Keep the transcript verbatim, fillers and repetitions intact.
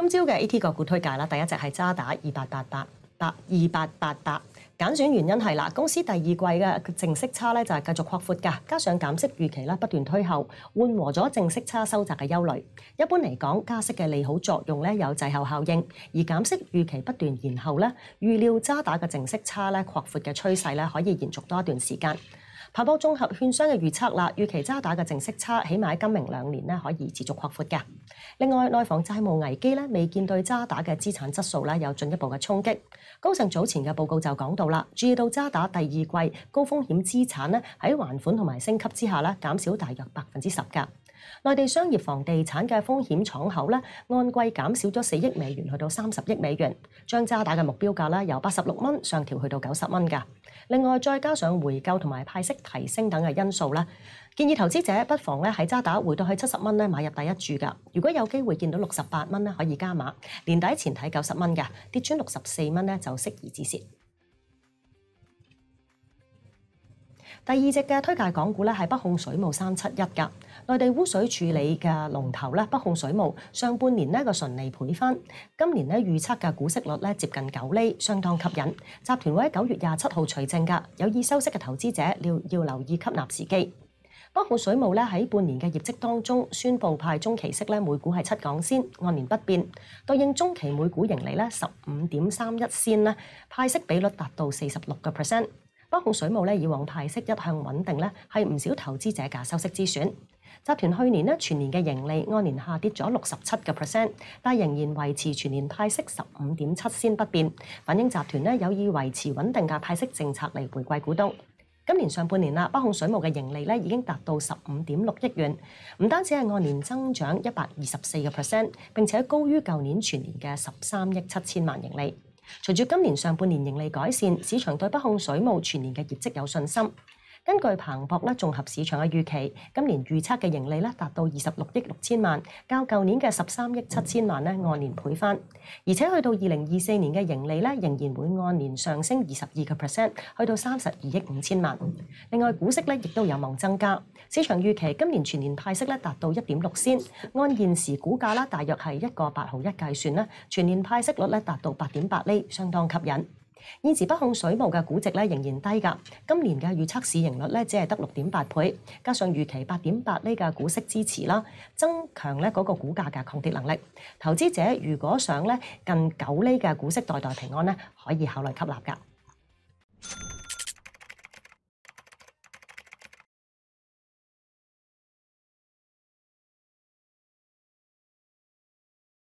今朝嘅 A T 個股推介啦，第一隻係渣打二八八八八二八八八。揀選原因係啦，公司第二季嘅淨息差咧就係繼續擴闊㗎，加上減息預期咧不斷推後，緩和咗淨息差收窄嘅憂慮。一般嚟講，加息嘅利好作用咧有滯後效應，而減息預期不斷延後咧，預料渣打嘅淨息差咧擴闊嘅趨勢咧可以延續多一段時間。彭博綜合券商嘅預測啦，預期渣打嘅淨息差起碼喺今明兩年咧可以持續擴闊嘅。另外，內房債務危機咧未見對渣打嘅資產質素咧有進一步嘅衝擊。高盛早前嘅報告就講到啦，注意到渣打第二季高風險資產咧喺還款同埋升級之下咧減少大約百分之十㗎。內地商業房地產嘅風險敞口咧按季減少咗四億美元去到三十億美元，將渣打嘅目標價咧由八十六蚊上調去到九十蚊㗎。另外，再加上回購同埋派息提升等嘅因素咧，建議投資者不妨咧喺渣打回到去七十蚊咧買入第一注㗎。如果有機會見到六十八蚊咧，可以加碼。年底前睇九十蚊㗎，跌穿六十四蚊咧就適宜止蝕。第二隻嘅推介港股咧係北控水務三七一㗎，內地污水處理嘅龍頭咧北控水務上半年呢個純利倍翻，今年咧預測嘅股息率咧接近九厘，相當吸引。集團會喺九月廿七號除淨㗎，有意收息嘅投資者要要留意吸納時機。北控水務咧喺半年嘅業績當中宣布派中期息咧每股係七港仙，按年不變，對應中期每股盈利咧十五點三一仙咧，派息比率達到四十六個 percent。北控水務咧以往派息一向穩定咧，係唔少投資者嘅收息之選。集團去年咧全年嘅盈利按年下跌咗六十七個 percent， 但仍然維持全年派息十五點七仙不變，反映集團咧有意維持穩定嘅派息政策嚟回饋股東。今年上半年啦，北控水務嘅盈利咧已經達到十五點六億元，唔單止係按年增長一百二十四個 percent， 並且高於舊年全年嘅十三億七千萬盈利。隨住今年上半年盈利改善，市場對北控水務全年嘅業績有信心。根據彭博咧綜合市場嘅預期，今年預測嘅盈利咧達到二十六億六千萬，較舊年嘅十三億七千萬咧按年倍翻，而且去到二零二四年嘅盈利咧仍然會按年上升二十二個 percent， 去到三十二億五千萬。另外股息咧亦都有望增加，市場預期今年全年派息咧達到一點六仙，按現時股價啦大約係一個八毫一計算咧，全年派息率咧達到八點八厘，相當吸引。現時北控水務嘅估值咧仍然低㗎，今年嘅預測市盈率咧只係得六點八倍，加上預期八點八厘嘅股息支持啦，增強咧嗰個股價嘅抗跌能力。投資者如果想咧近九厘嘅股息代代平安咧，可以考慮吸納㗎。